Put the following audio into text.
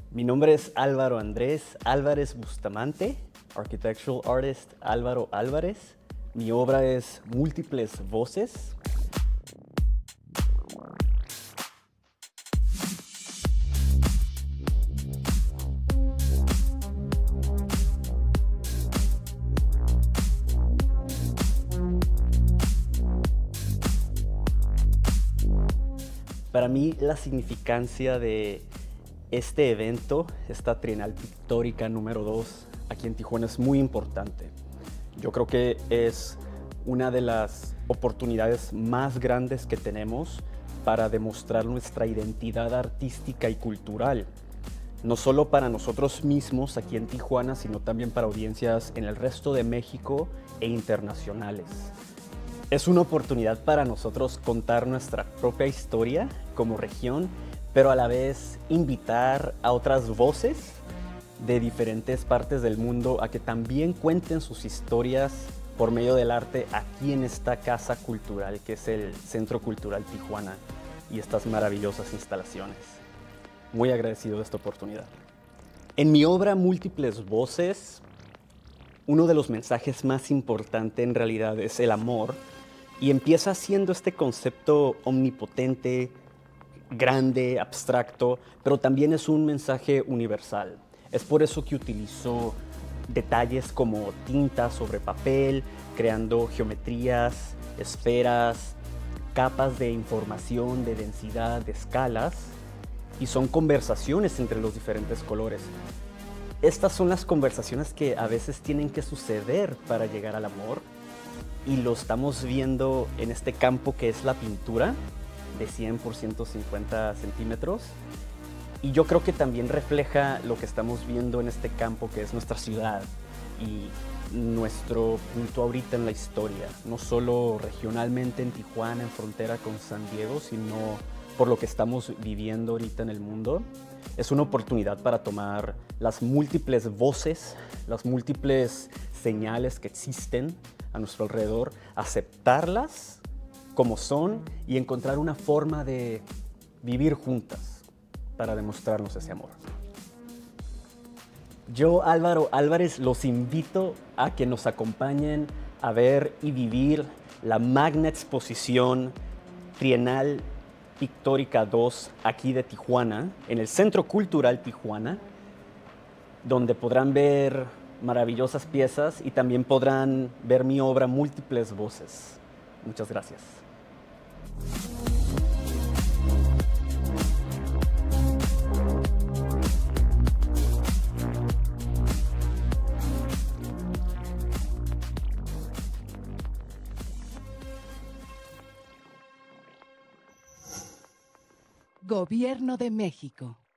Mi nombre es Álvaro Andrés Álvarez Bustamante, Architectural Artist Álvaro Álvarez. Mi obra es Múltiples Voces. Para mí, la significancia de este evento, esta Trienal Pictórica número 2, aquí en Tijuana es muy importante. Yo creo que es una de las oportunidades más grandes que tenemos para demostrar nuestra identidad artística y cultural, no solo para nosotros mismos aquí en Tijuana, sino también para audiencias en el resto de México e internacionales. Es una oportunidad para nosotros contar nuestra propia historia como región, pero a la vez invitar a otras voces de diferentes partes del mundo a que también cuenten sus historias por medio del arte aquí en esta casa cultural que es el Centro Cultural Tijuana y estas maravillosas instalaciones. Muy agradecido de esta oportunidad. En mi obra Múltiples Voces, uno de los mensajes más importantes en realidad es el amor, y empieza siendo este concepto omnipotente, grande, abstracto, pero también es un mensaje universal. Es por eso que utilizo detalles como tinta sobre papel, creando geometrías, esferas, capas de información, de densidad, de escalas, y son conversaciones entre los diferentes colores. Estas son las conversaciones que a veces tienen que suceder para llegar al amor, y lo estamos viendo en este campo que es la pintura, de 100 por 150 centímetros. Y yo creo que también refleja lo que estamos viendo en este campo que es nuestra ciudad y nuestro punto ahorita en la historia, no solo regionalmente en Tijuana, en frontera con San Diego, sino por lo que estamos viviendo ahorita en el mundo. Es una oportunidad para tomar las múltiples voces, las múltiples señales que existen a nuestro alrededor, aceptarlas como son y encontrar una forma de vivir juntas para demostrarnos ese amor. Yo, Álvaro Álvarez, los invito a que nos acompañen a ver y vivir la magna exposición Trienal Pictórica 2 aquí de Tijuana, en el Centro Cultural Tijuana, donde podrán ver maravillosas piezas y también podrán ver mi obra Múltiples Voces. Muchas gracias. Gobierno de México.